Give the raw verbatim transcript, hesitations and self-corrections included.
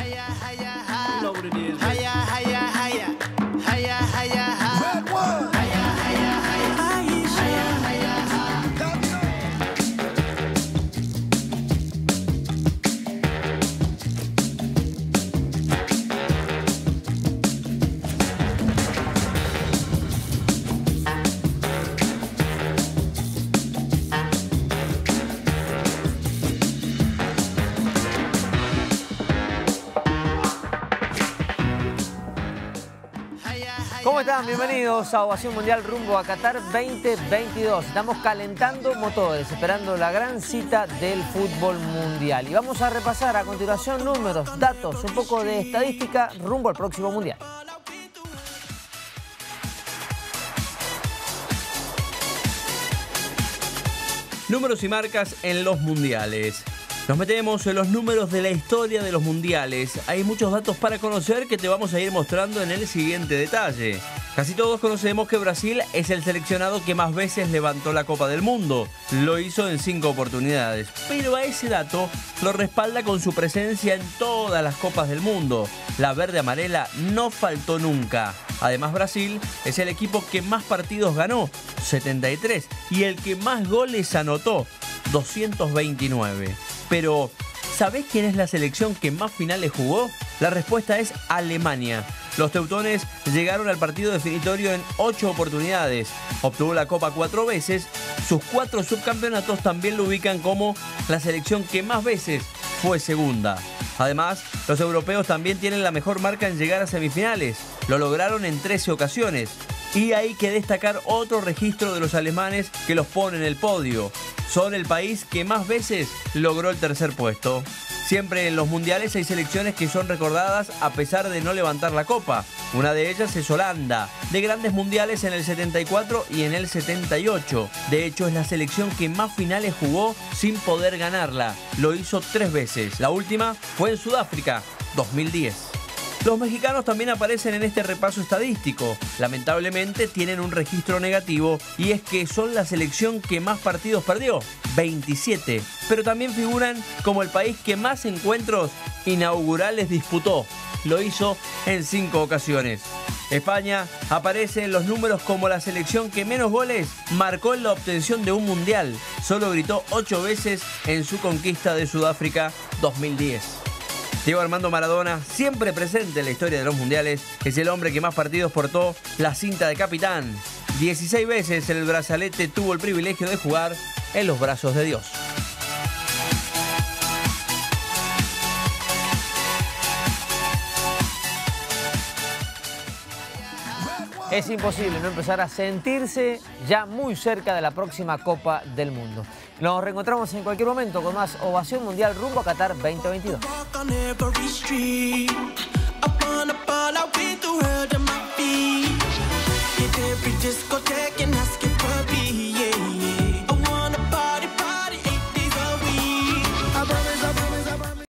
You know what it is. Hiya, hiya, hiya. Hiya, hiya, hiya. Red one. Hiya, hiya, hiya. Hiya, hiya, hiya. ¿Cómo están? Bienvenidos a Ovación Mundial rumbo a Qatar veinte veintidós. Estamos calentando motores, esperando la gran cita del fútbol mundial. Y vamos a repasar a continuación números, datos, un poco de estadística rumbo al próximo mundial. Números y marcas en los mundiales. Nos metemos en los números de la historia de los mundiales. Hay muchos datos para conocer que te vamos a ir mostrando en el siguiente detalle. Casi todos conocemos que Brasil es el seleccionado que más veces levantó la Copa del Mundo. Lo hizo en cinco oportunidades. Pero a ese dato lo respalda con su presencia en todas las Copas del Mundo. La verde amarela no faltó nunca. Además, Brasil es el equipo que más partidos ganó, setenta y tres, y el que más goles anotó, doscientos veintinueve. Pero, ¿sabés quién es la selección que más finales jugó? La respuesta es Alemania. Los teutones llegaron al partido definitorio en ocho oportunidades. Obtuvo la Copa cuatro veces. Sus cuatro subcampeonatos también lo ubican como la selección que más veces fue segunda. Además, los europeos también tienen la mejor marca en llegar a semifinales. Lo lograron en trece ocasiones. Y hay que destacar otro registro de los alemanes que los pone en el podio. Son el país que más veces logró el tercer puesto. Siempre en los mundiales hay selecciones que son recordadas a pesar de no levantar la copa. Una de ellas es Holanda, de grandes mundiales en el setenta y cuatro y en el setenta y ocho. De hecho, es la selección que más finales jugó sin poder ganarla. Lo hizo tres veces. La última fue en Sudáfrica, dos mil diez. Los mexicanos también aparecen en este repaso estadístico. Lamentablemente tienen un registro negativo y es que son la selección que más partidos perdió, veintisiete. Pero también figuran como el país que más encuentros inaugurales disputó. Lo hizo en cinco ocasiones. España aparece en los números como la selección que menos goles marcó en la obtención de un mundial. Solo gritó ocho veces en su conquista de Sudáfrica dos mil diez. Diego Armando Maradona, siempre presente en la historia de los mundiales, es el hombre que más partidos portó la cinta de capitán. dieciséis veces el brazalete tuvo el privilegio de jugar en los brazos de Dios. Es imposible no empezar a sentirse ya muy cerca de la próxima Copa del Mundo. Nos reencontramos en cualquier momento con más Ovación Mundial rumbo a Qatar veinte veintidós. Every discotheque and ask it for me.